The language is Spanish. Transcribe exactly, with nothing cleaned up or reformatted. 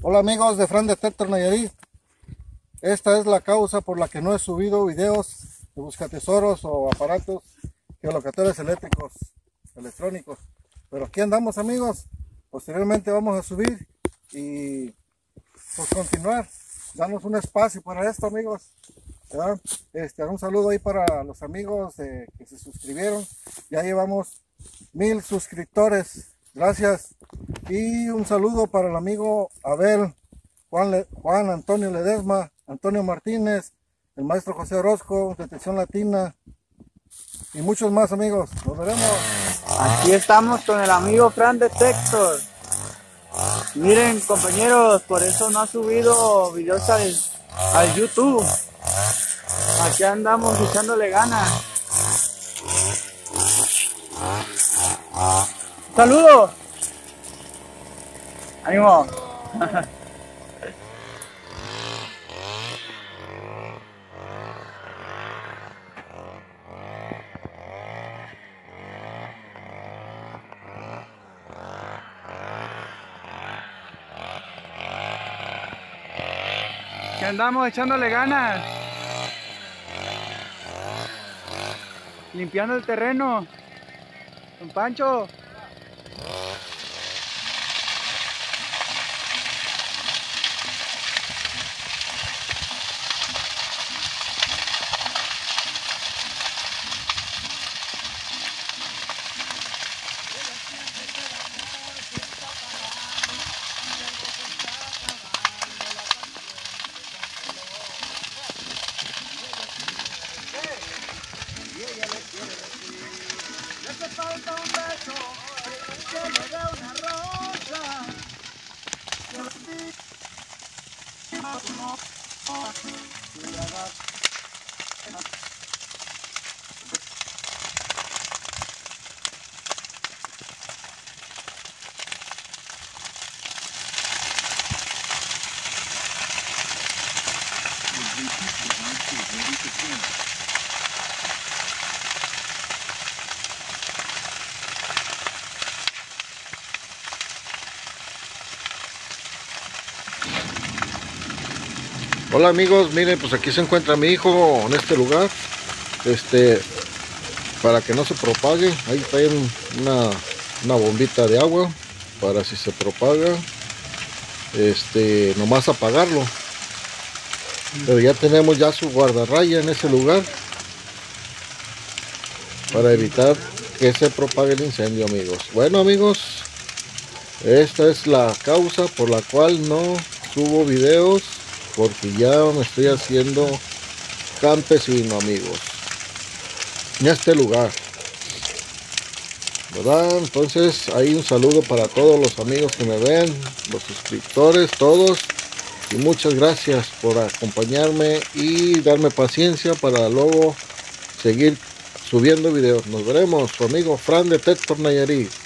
Hola amigos de Fran Detector Nayarit. Esta es la causa por la que no he subido videos de buscatesoros o aparatos geolocadores eléctricos, electrónicos. Pero aquí andamos amigos. Posteriormente vamos a subir y pues continuar. Danos un espacio para esto amigos. ¿Verdad? Este, un saludo ahí para los amigos de, que se suscribieron. Ya llevamos mil suscriptores. Gracias. Y un saludo para el amigo Abel, Juan, Le, Juan Antonio Ledesma, Antonio Martínez, el maestro José Orozco, Detección Latina y muchos más amigos. Nos veremos. Aquí estamos con el amigo Fran Detector. Miren compañeros, por eso no ha subido videos al, al YouTube. Aquí andamos echándole ganas. ¡Saludos! ¡Ánimo! Que andamos echándole ganas, limpiando el terreno. Don Pancho. Le falta un beso, que me dé una rosa, que lo Hola amigos, miren, pues aquí se encuentra mi hijo en este lugar. Este, para que no se propague, ahí está una, una bombita de agua para si se propaga, este, nomás apagarlo. Pero ya tenemos ya su guardarraya en ese lugar para evitar que se propague el incendio amigos. Bueno amigos, esta es la causa por la cual no subo videos, porque ya me estoy haciendo campesino amigos en este lugar, ¿verdad? Entonces ahí un saludo para todos los amigos que me ven, los suscriptores, todos, y muchas gracias por acompañarme y darme paciencia para luego seguir subiendo videos. Nos veremos, su amigo Fran Detector Nayarit.